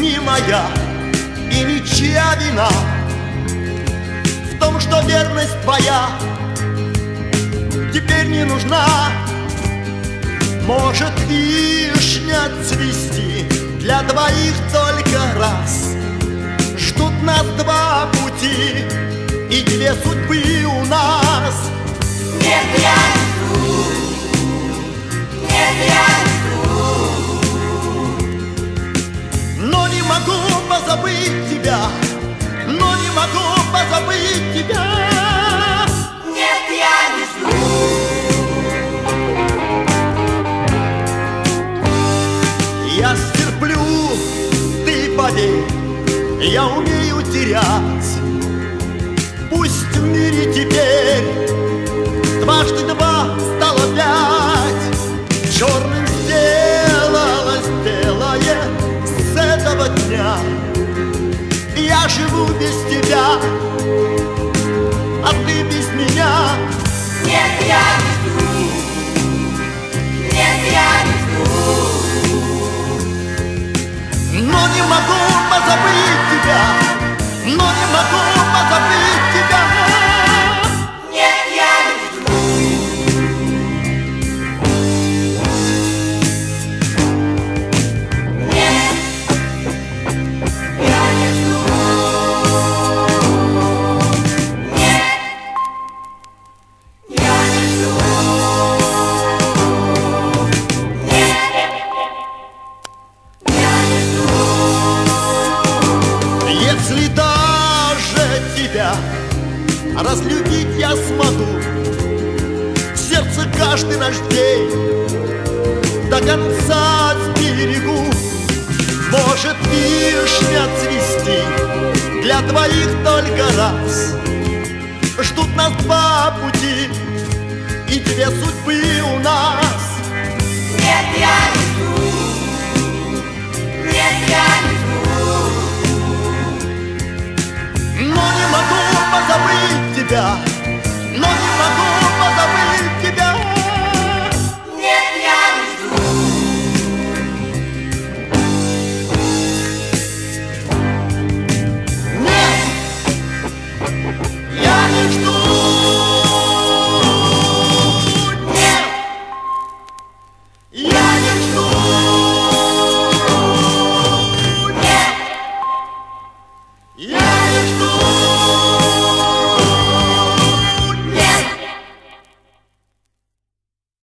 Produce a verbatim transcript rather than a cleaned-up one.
не моя и ничья вина в том, что верность твоя теперь не нужна. Может вишня цвести для двоих только раз. Ждут нас два пути и две судьбы у нас. Нет, я не жду, нет, я не жду. Но не могу позабыть тебя, но не могу позабыть тебя. Нет, я не жду. Я стерплю, ты поверь, я умею терять. Пусть в мире теперь дважды два стало пять. Черным сделалось белое с этого дня. Я живу без тебя, а ты без меня. Нет, я не жду, нет, я не жду. Но не могу позабыть тебя, но не могу позабыть тебя. Нет, я не жду. Нет, я не жду. Нет, я не жду. Если даже тебя разлюбить я смогу, в сердце каждый наш день до конца сберегу. Может вишня цвести для двоих только раз. Ждут нас два пути и две судьбы у нас. Нет, я не